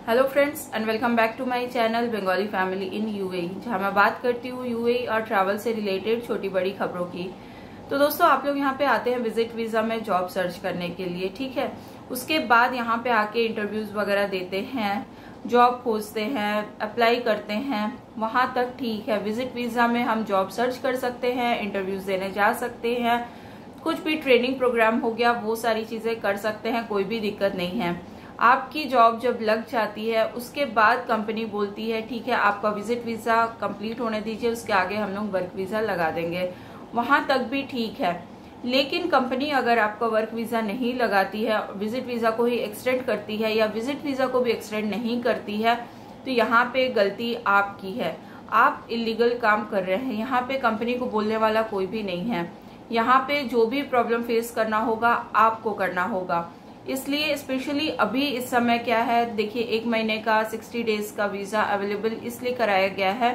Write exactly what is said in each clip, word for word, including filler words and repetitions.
Hello friends and welcome back to my channel Bengali family in UAE, जहां मैं बात करती हूँ यूएई और ट्रैवल से रिलेटेड छोटी बड़ी खबरों की। तो दोस्तों, आप लोग यहाँ पे आते हैं विजिट वीजा में जॉब सर्च करने के लिए, ठीक है। उसके बाद यहाँ पे आके इंटरव्यूज वगैरह देते हैं, जॉब खोजते हैं, अप्लाई करते हैं, वहां तक ठीक है। विजिट वीजा में हम जॉब सर्च कर सकते हैं, इंटरव्यूज देने जा सकते हैं, कुछ भी ट्रेनिंग प्रोग्राम हो गया वो सारी चीजें कर सकते हैं, कोई भी दिक्कत नहीं है। आपकी जॉब जब लग जाती है उसके बाद कंपनी बोलती है ठीक है आपका विजिट वीजा कंप्लीट होने दीजिए, उसके आगे हम लोग वर्क वीजा लगा देंगे, वहां तक भी ठीक है। लेकिन कंपनी अगर आपका वर्क वीजा नहीं लगाती है, विजिट वीजा को ही एक्सटेंड करती है या विजिट वीजा को भी एक्सटेंड नहीं करती है, तो यहाँ पे गलती आपकी है। आप इलीगल काम कर रहे हैं। यहाँ पे कंपनी को बोलने वाला कोई भी नहीं है। यहाँ पे जो भी प्रॉब्लम फेस करना होगा आपको करना होगा। इसलिए स्पेशली अभी इस समय क्या है, देखिए एक महीने का सिक्सटी डेज का वीजा अवेलेबल इसलिए कराया गया है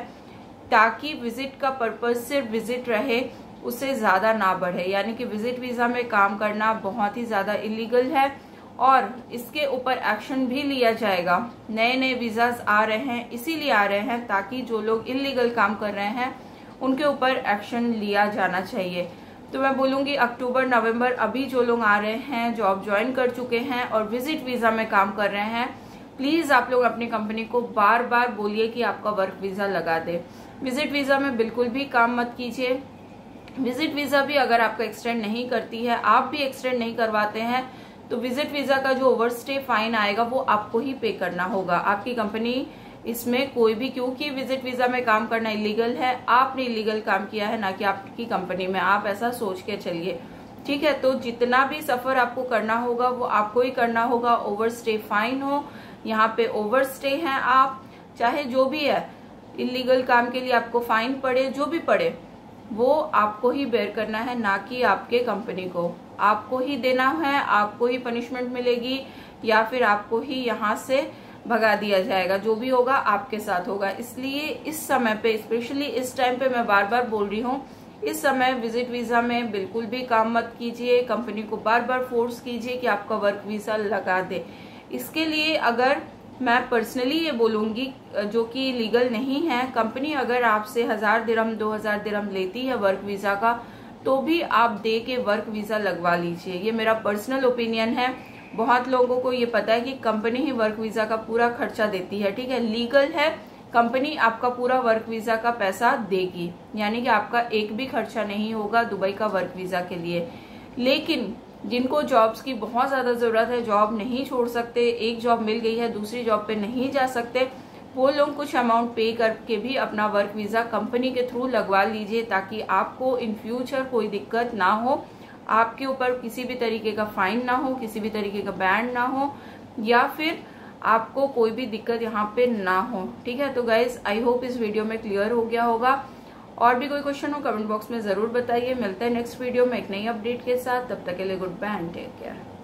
ताकि विजिट का पर्पज सिर्फ विजिट रहे, उससे ज्यादा ना बढ़े। यानी कि विजिट वीजा में काम करना बहुत ही ज्यादा इलीगल है और इसके ऊपर एक्शन भी लिया जाएगा। नए नए वीजाज आ रहे हैं, इसीलिए आ रहे हैं ताकि जो लोग इलीगल काम कर रहे हैं उनके ऊपर एक्शन लिया जाना चाहिए। तो मैं बोलूंगी अक्टूबर नवंबर अभी जो लोग आ रहे हैं, जॉब ज्वाइन कर चुके हैं और विजिट वीजा में काम कर रहे हैं, प्लीज आप लोग अपनी कंपनी को बार बार बोलिए कि आपका वर्क वीजा लगा दे। विजिट वीजा में बिल्कुल भी काम मत कीजिए। विजिट वीजा भी अगर आपका एक्सटेंड नहीं करती है, आप भी एक्सटेंड नहीं करवाते हैं, तो विजिट वीजा का जो ओवरस्टे फाइन आएगा वो आपको ही पे करना होगा। आपकी कंपनी इसमें कोई भी, क्योंकि विजिट वीजा में काम करना इलीगल है, आपने इलीगल काम किया है, ना कि आपकी कंपनी में। आप ऐसा सोच के चलिए, ठीक है। तो जितना भी सफर आपको करना होगा वो आपको ही करना होगा। ओवरस्टे फाइन हो, यहाँ पे ओवरस्टे हैं आप, चाहे जो भी है, इलीगल काम के लिए आपको फाइन पड़े, जो भी पड़े वो आपको ही बेयर करना है, ना कि आपके कंपनी को। आपको ही देना है, आपको ही पनिशमेंट मिलेगी या फिर आपको ही यहाँ से भगा दिया जाएगा। जो भी होगा आपके साथ होगा। इसलिए इस समय पे, स्पेशली इस टाइम पे मैं बार बार बोल रही हूँ, इस समय विजिट वीजा में बिल्कुल भी काम मत कीजिए। कंपनी को बार बार फोर्स कीजिए कि आपका वर्क वीजा लगा दे। इसके लिए अगर मैं पर्सनली ये बोलूंगी, जो कि लीगल नहीं है, कंपनी अगर आपसे हजार दिरहम दो हजार दिरहम लेती है वर्क वीजा का, तो भी आप दे के वर्क वीजा लगवा लीजिए। ये मेरा पर्सनल ओपिनियन है। बहुत लोगों को ये पता है कि कंपनी ही वर्क वीजा का पूरा खर्चा देती है, ठीक है, लीगल है। कंपनी आपका पूरा वर्क वीजा का पैसा देगी, यानी कि आपका एक भी खर्चा नहीं होगा दुबई का वर्क वीजा के लिए। लेकिन जिनको जॉब्स की बहुत ज्यादा जरूरत है, जॉब नहीं छोड़ सकते, एक जॉब मिल गई है दूसरी जॉब पे नहीं जा सकते, वो लोग कुछ अमाउंट पे करके भी अपना वर्क वीजा कंपनी के थ्रू लगवा लीजिए, ताकि आपको इन फ्यूचर कोई दिक्कत ना हो, आपके ऊपर किसी भी तरीके का फाइन ना हो, किसी भी तरीके का बैन ना हो, या फिर आपको कोई भी दिक्कत यहाँ पे ना हो, ठीक है। तो गाइज, आई होप इस वीडियो में क्लियर हो गया होगा। और भी कोई क्वेश्चन हो कमेंट बॉक्स में जरूर बताइए। मिलते हैं नेक्स्ट वीडियो में एक नई अपडेट के साथ। तब तक के लिए good bye and take care.